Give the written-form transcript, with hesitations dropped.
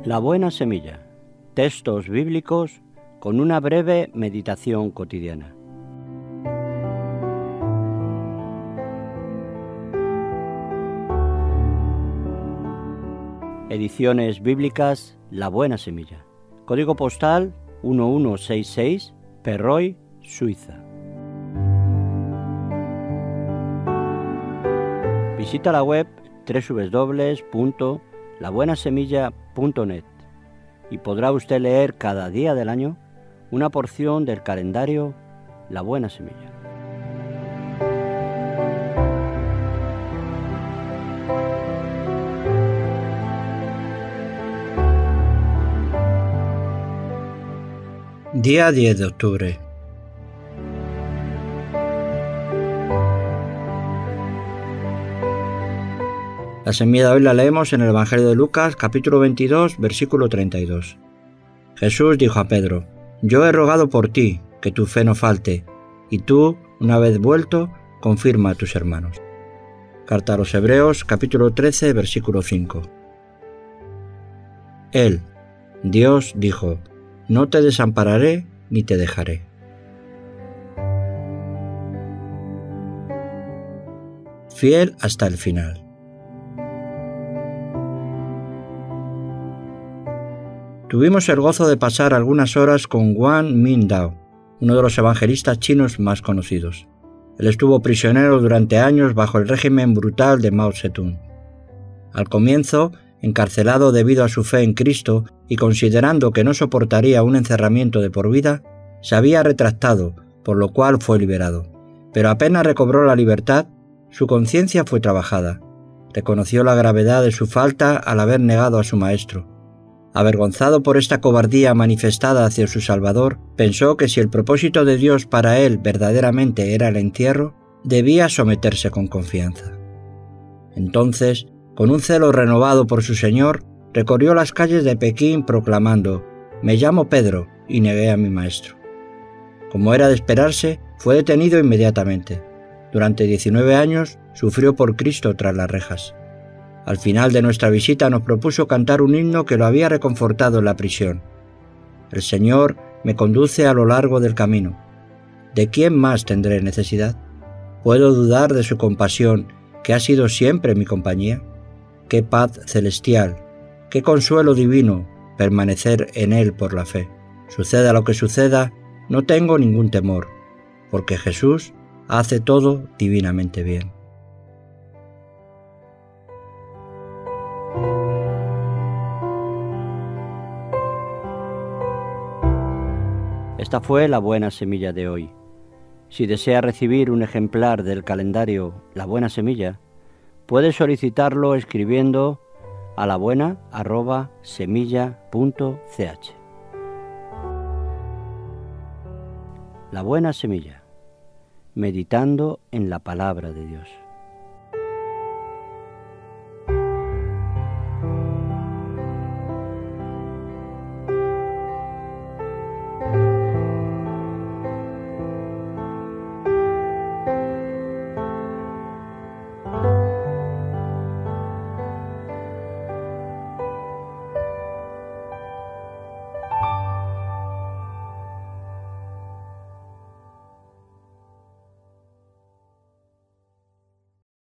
La buena semilla. Textos bíblicos con una breve meditación cotidiana. Ediciones bíblicas La Buena Semilla. Código postal 1166, Perroy, Suiza. Visita la web www.labuenasemilla.net y podrá usted leer cada día del año una porción del calendario La Buena Semilla. Día 10 de octubre. La semilla de hoy la leemos en el Evangelio de Lucas, capítulo 22, versículo 32. Jesús dijo a Pedro: «Yo he rogado por ti, que tu fe no falte, y tú, una vez vuelto, confirma a tus hermanos». Carta a los Hebreos, capítulo 13, versículo 5. Él, Dios, dijo: «No te desampararé ni te dejaré». Fiel hasta el final. Tuvimos el gozo de pasar algunas horas con Wang Mingdao, uno de los evangelistas chinos más conocidos. Él estuvo prisionero durante años bajo el régimen brutal de Mao Zedong. Al comienzo, encarcelado debido a su fe en Cristo y considerando que no soportaría un encerramiento de por vida, se había retractado, por lo cual fue liberado. Pero apenas recobró la libertad, su conciencia fue trabajada. Reconoció la gravedad de su falta al haber negado a su maestro. Avergonzado por esta cobardía manifestada hacia su Salvador, pensó que si el propósito de Dios para él verdaderamente era el entierro, debía someterse con confianza. Entonces, con un celo renovado por su Señor, recorrió las calles de Pekín proclamando: «Me llamo Pedro y negué a mi maestro». Como era de esperarse, fue detenido inmediatamente. Durante 19 años sufrió por Cristo tras las rejas. Al final de nuestra visita nos propuso cantar un himno que lo había reconfortado en la prisión. El Señor me conduce a lo largo del camino. ¿De quién más tendré necesidad? ¿Puedo dudar de su compasión, que ha sido siempre mi compañía? ¡Qué paz celestial! ¡Qué consuelo divino permanecer en Él por la fe! Suceda lo que suceda, no tengo ningún temor, porque Jesús hace todo divinamente bien. Esta fue la Buena Semilla de hoy. Si desea recibir un ejemplar del calendario La Buena Semilla, puede solicitarlo escribiendo a labuena@semilla.ch. La Buena Semilla, meditando en la palabra de Dios.